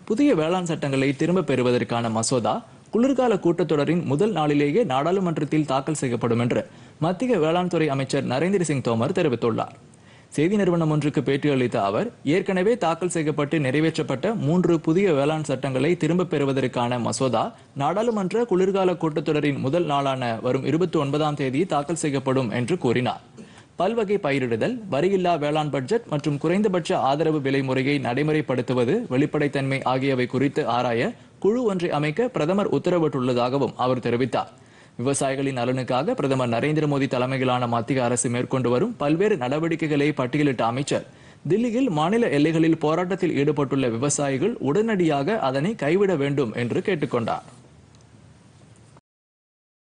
புதிய வேளாண் சட்டங்களை திரும்பப் பெறுவதற்கான மசோதா குளிர்கால கூட்டத்தொடரின் முதல் நாளிலேயே நாடாளுமன்றத்தில் தாக்கல் செய்யப்படும் என்று மத்திய வேளாண் துறை அமைச்சர் நரேந்திர சிங் தோமர் தெரிவித்துள்ளார். செய்தி நிறுவனம் ஒன்றுக்கு பேட்டியளித்த அவர், ஏற்கனவே தாக்கல் செய்யப்பட்டு நிறைவேற்றப்பட்ட 3 புதிய வேளாண் சட்டங்களை திரும்பப் பெறுவதற்கான மசோதா நாடாளுமன்ற குளிர்கால கூட்டத்தொடரின் முதல் நாளான வரும் 29ஆம் தேதி தாக்கல் செய்யப்படும் என்று கூறினார். பல்வகை பயிரிடுதல், வரியில்லா வேளாண் பட்ஜெட் மற்றும் குறைந்தபட்ச ஆதரவு விலை முறையை நடைமுறைப்படுத்துவது, வெளிப்படைத்தன்மை ஆகியவை குறித்து ஆராய குழு ஒன்றை அமைக்க பிரதமர் உத்தரவிட்டுள்ளதாகவும் அவர் தெரிவித்தார். விவசாயிகளின் நலனுக்காக பிரதமர் நரேந்திர மோடி தலைமையிலான மத்திய அரசு மேற்கொண்டு வரும் பல்வேறு நடவடிக்கைகளை பட்டியலிட்ட அமைச்சர், தில்லியில் மாநில எல்லைகளில் போராட்டத்தில் ஈடுபட்டுள்ள விவசாயிகள் உடனடியாக அதனை கைவிட வேண்டும் என்று கேட்டுக்கொண்டார்.